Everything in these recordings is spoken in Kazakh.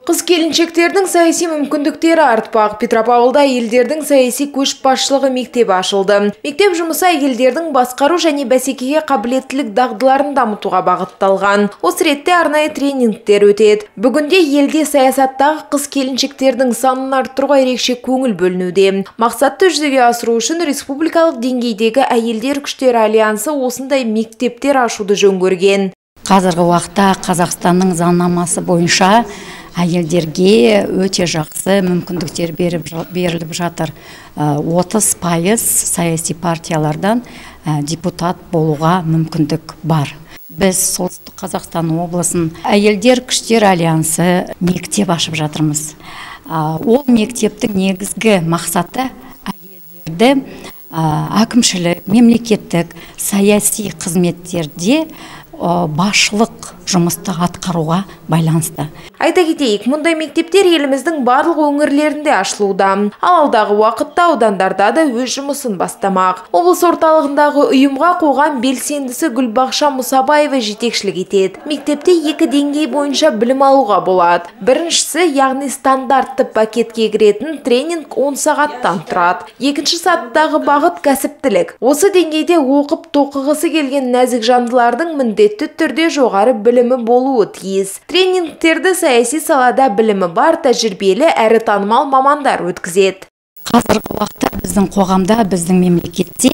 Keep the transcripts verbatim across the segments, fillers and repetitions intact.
Қыз келіншектердің саяси мүмкіндіктері артпақ. Петропавлда әйелдердің саяси көшбасшылығы мектебі ашылды. Мектеп жұмысы әйелдердің басқару және бәсекеге қабілеттілік дағдыларын дамытуға бағытталған. Осы ретте арнайы тренингтер өтеді. Бүгінде елде саясаттағы қыз келіншектердің санын арттыруға ерекше көңіл бөлінуде. Мақсатты жүзеге асыру үшін республикалық деңгейдегі әйелдер күштері альянсы осындай мектептер ашуды жөн көрген. Қазіргі уақытта Қазақстанның заңнамасы бойынша әйелдерге өте жақсы мүмкіндіктер беріліп жатыр. отыз пайыз саяси партиялардан депутат болуға мүмкіндік бар. Біз Солтүстік Қазақстан облысын әйелдер күштер альянсы мектеп ашып жатырмыз. Ол мектептің негізгі мақсаты әйелдерді әкімшілік, мемлекеттік, саяси қызметтерде басшылық жұмысты атқаруға байланысты. Айта кетейік, мұндай мектептер еліміздің барлық өңірлерінде ашылуда. Ал алдағы уақытта аудандарда да өз жұмысын бастамақ. Облыс орталығындағы ұйымға қоғам белсендісі Гүлбақша Мұсабаева жетекшілік етеді. Мектепте екі деңгей бойынша білім алуға болады. Біріншісі, яғни стандартты пакетке кіретін тренинг он сағаттан тұрады. Екінші сатыдағы бағыт кәсіптілік. Осы деңгейде оқып тоқығысы келген нәзік жандылардың міндетті түрде жоғары білімі болуы тиіс. Тренингтерді саяси салада білімі бар, тәжірибелі әрі танымал мамандар өткізеді. Қазіргі уақытта біздің қоғамда, біздің мемлекетте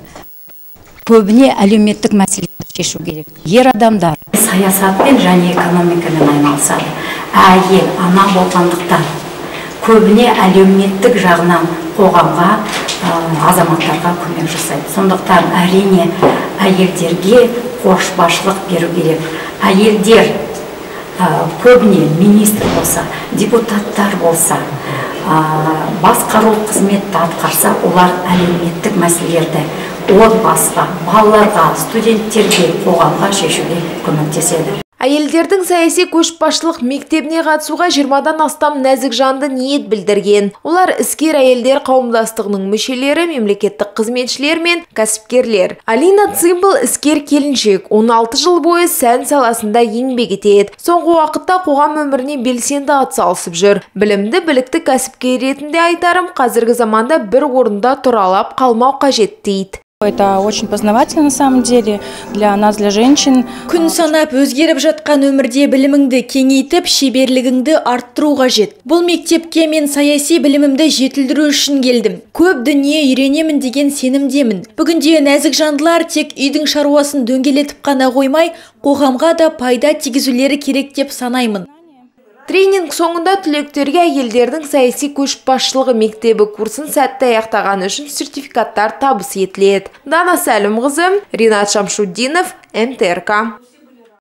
көбіне әлеуметтік мәселелерді шешу керек. Ер адамдар саясатпен және экономикамен айналысады. Әйел ана болғандықтан көбіне әлеуметтік жағынан қоғамға, азаматтарға көмек жасайды. Сондықтан әрине әйелдерге көшбасшылық беру керек. Әйелдер көбіне министр болса, депутаттар болса, басқару қызметті атқарса, олар әлеуметтік мәселелерді отбасыға, балаларға, студенттерге, қоғамға шешуге көмектеседі. Әйелдердің саяси көшбасшылық мектебіне қатысуға жиырмадан астам нәзік жанды ниет білдірген. Олар іскер әйелдер қауымдастығының мүшелері, мемлекеттік қызметшілер мен кәсіпкерлер. Алина Цимбал іскер келіншек, он алты жыл бойы сән саласында еңбек етеді. Соңғы уақытта қоғам өміріне белсенді атсалысып жүр. Білімді, білікті кәсіпкер ретінде айтарым, қазіргі заманда бір орында тұралап қалмау қажет дейді. Это очень познавательно на самом деле для нас, для женщин. Күн санап өзгеріп жатқан өмірде біліміңді кеңейтіп, шеберлігіңді арттыру қажет. Бұл мектепке мен саяси білімімді жетілдіру үшін келдім. Көп дүние үйренемін деген сенімдемін. Бүгінде нәзік жандылар тек үйдің шаруасын дөңгелетіп қана қоймай, қоғамға да пайда тигізулері керек деп санаймын. Тренинг соңында түлектерге әйелдердің саяси көшбасшылығы мектебі курсын сәтті аяқтағаны үшін сертификаттар табыс етіледі. Дана Сәлімқызы, Ринат Шамшуддинов, эн тэ эр ка.